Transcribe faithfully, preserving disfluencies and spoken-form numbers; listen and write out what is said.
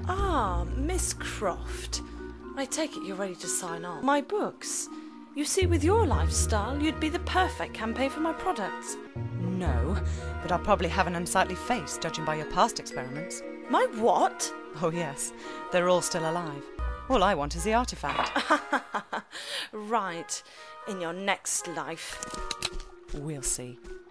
Ah, Miss Croft. I take it you're ready to sign on. My books. You see, with your lifestyle, you'd be the perfect campaign for my products. No, but I'll probably have an unsightly face, judging by your past experiments. My what? Oh yes, they're all still alive. All I want is the artifact. Right, in your next life. We'll see.